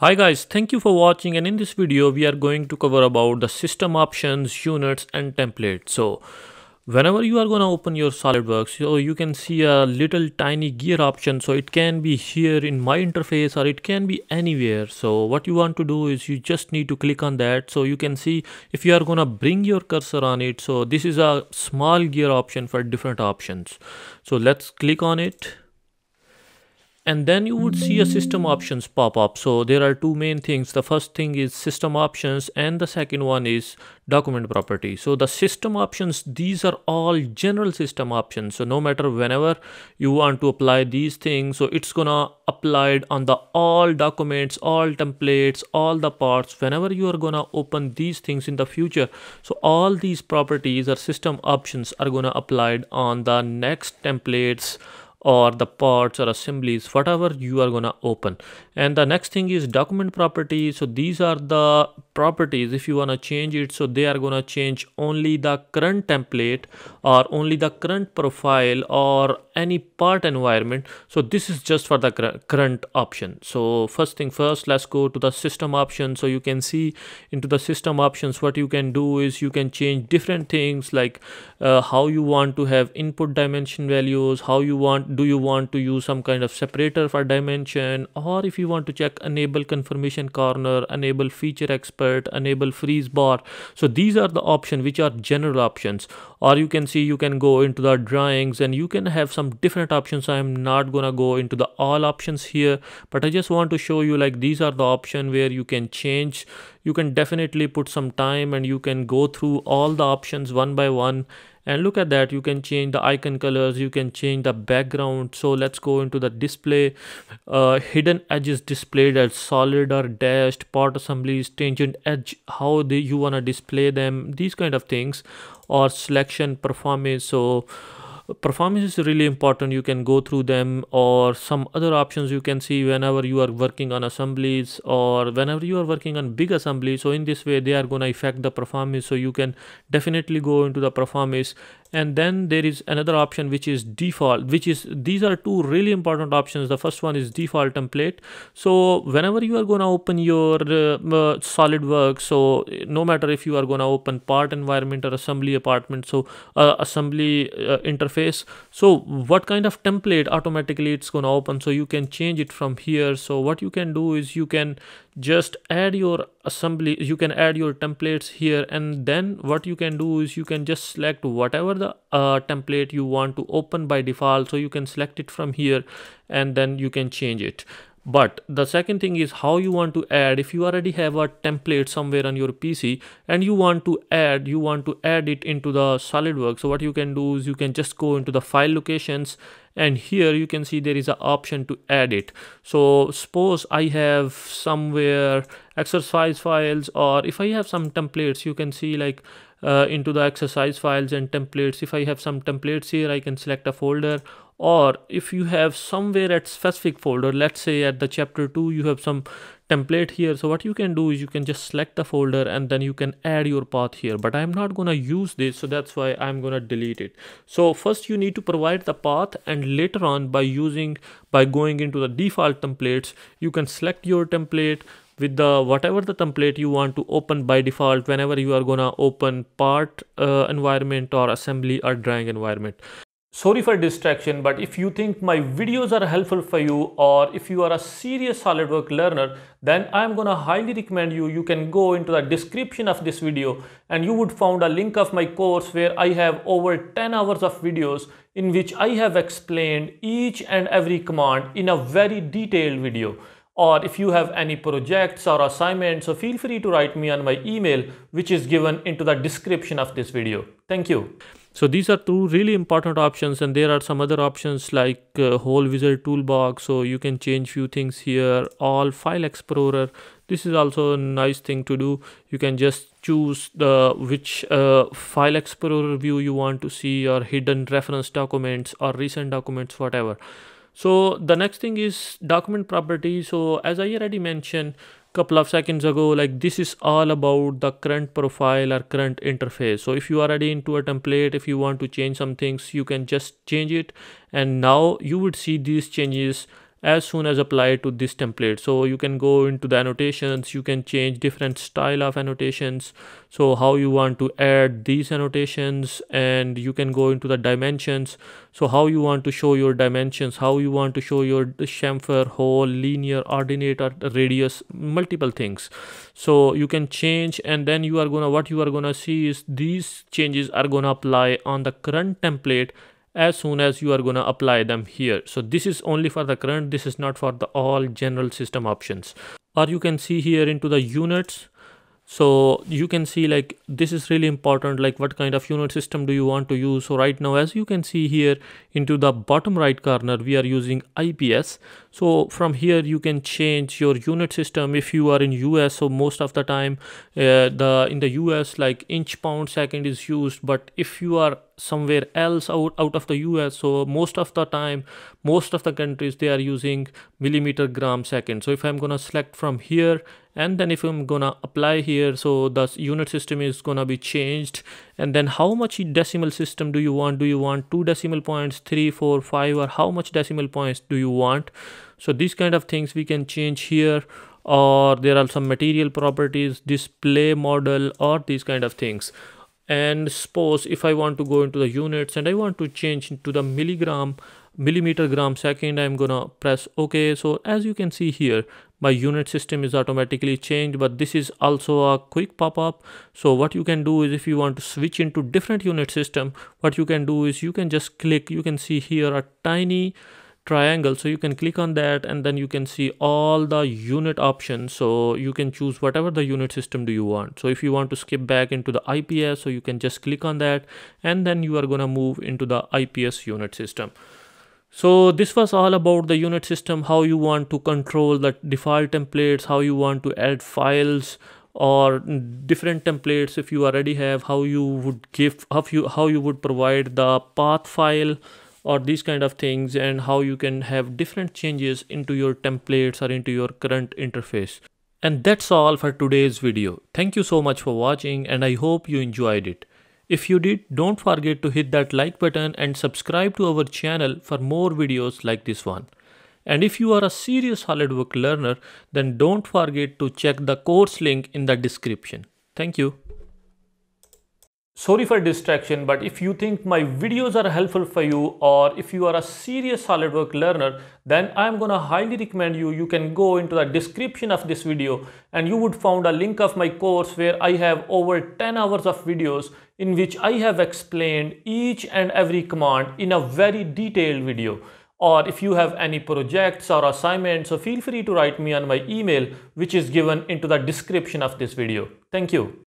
Hi guys, thank you for watching, and in this video we are going to cover about the system options, units and templates. So whenever you are going to open your SolidWorks, so you can see a little tiny gear option. So it can be here in my interface or it can be anywhere. So what you want to do is you just need to click on that. So you can see if you are going to bring your cursor on it. So this is a small gear option for different options. So let's click on it. And then you would see a system options pop up. So there are two main things. The first thing is system options and the second one is document property. So the system options, these are all general system options. So no matter whenever you want to apply these things, so it's gonna apply it on the all documents, all templates, all the parts, whenever you are gonna open these things in the future. So all these properties or system options are gonna apply on the next templates or the parts or assemblies, whatever you are gonna open. And the next thing is document properties. So these are the properties if you wanna change it. So they are gonna change only the current template or only the current profile or any part environment. So this is just for the current option. So first thing first, let's go to the system option. So you can see into the system options, what you can do is you can change different things like how you want to have input dimension values, how you want, do you want to use some kind of separator for dimension, or if you want to check enable confirmation corner, enable feature expert, enable freeze bar. So these are the options which are general options. Or you can see you can go into the drawings and you can have some different options. I am not gonna go into the all options here, but I just want to show you like these are the options where you can change. You can definitely put some time and you can go through all the options one by one. And look at that, you can change the icon colors, you can change the background. So let's go into the display. Hidden edges displayed as solid or dashed, part assemblies, tangent edge, how you want to display them, these kind of things. Or selection, performance. So performance is really important, you can go through them. Or some other options you can see whenever you are working on assemblies or whenever you are working on big assemblies. So in this way they are going to affect the performance, so you can definitely go into the performance. And then there is another option which is default, which is, these are two really important options. The first one is default template. So whenever you are going to open your SolidWorks, so no matter if you are going to open part environment or assembly apartment, so assembly interface, so what kind of template automatically it's going to open, so you can change it from here. So what you can do is you can just add your assembly, you can add your templates here, and then what you can do is you can just select whatever the template you want to open by default. So you can select it from here and then you can change it. But the second thing is how you want to add. If you already have a template somewhere on your PC and you want to add it into the SolidWorks, so what you can do is you can just go into the file locations, and here you can see there is an option to add it. So suppose I have somewhere exercise files, or if I have some templates, you can see like into the exercise files and templates. If I have some templates here, I can select a folder. Or if you have somewhere at specific folder, let's say at the chapter 2 you have some template here, so what you can do is you can just select the folder and then you can add your path here. But I'm not going to use this, so that's why I'm going to delete it. So first you need to provide the path, and later on by going into the default templates, you can select your template with the whatever the template you want to open by default whenever you are gonna open part environment or assembly or drawing environment. Sorry for distraction, but if you think my videos are helpful for you, or if you are a serious SolidWorks learner, then I'm gonna highly recommend you can go into the description of this video and you would find a link of my course where I have over 10 hours of videos in which I have explained each and every command in a very detailed video. Or if you have any projects or assignments, so feel free to write me on my email, which is given into the description of this video. Thank you. So these are two really important options, and there are some other options like whole wizard toolbox. So you can change few things here. All file explorer, this is also a nice thing to do. You can just choose which file explorer view you want to see, or hidden reference documents or recent documents, whatever. So the next thing is document property. So as I already mentioned couple of seconds ago, like this is all about the current profile or current interface. So if you are already into a template, if you want to change some things, you can just change it, and now you would see these changes as soon as applied to this template. So you can go into the annotations, you can change different style of annotations, so how you want to add these annotations, and you can go into the dimensions, so how you want to show your dimensions, how you want to show your chamfer, hole, linear, ordinate, or radius, multiple things. So you can change, and then what you are gonna see is these changes are gonna apply on the current template as soon as you are gonna apply them here. So this is only for the current, this is not for the all general system options. Or you can see here into the units, so you can see like this is really important, like what kind of unit system do you want to use. So right now, as you can see here into the bottom right corner, we are using IPS. So from here you can change your unit system. If you are in US, so most of the time in the US like inch, pound, second is used, but if you are somewhere else out of the US, so most of the time, most of the countries, they are using millimeter, gram, second. So if I'm gonna select from here, and then if I'm gonna apply here, so the unit system is gonna be changed. And then how much decimal system do you want? Do you want 2 decimal points, 3, 4, 5, or how much decimal points do you want? So these kind of things we can change here. Or there are some material properties, display model, or these kind of things. And suppose if I want to go into the units and I want to change to the millimeter, gram, second, I'm gonna press OK. So as you can see here, my unit system is automatically changed, but this is also a quick pop-up. So what you can do is, if you want to switch into different unit system, what you can do is you can just click, you can see here a tiny triangle, so you can click on that, and then you can see all the unit options. So you can choose whatever the unit system do you want. So if you want to skip back into the IPS, so you can just click on that, and then you are gonna move into the IPS unit system. So this was all about the unit system, how you want to control the default templates, how you want to add files or different templates. If you already have, how you would provide the path file or these kind of things, and how you can have different changes into your templates or into your current interface. And that's all for today's video. Thank you so much for watching, and I hope you enjoyed it. If you did, don't forget to hit that like button and subscribe to our channel for more videos like this one. And if you are a serious SolidWorks learner, then don't forget to check the course link in the description. Thank you. Sorry for distraction, but if you think my videos are helpful for you, or if you are a serious SolidWorks learner, then I'm gonna highly recommend you can go into the description of this video and you would find a link of my course where I have over 10 hours of videos in which I have explained each and every command in a very detailed video. Or if you have any projects or assignments, so feel free to write me on my email, which is given into the description of this video. Thank you.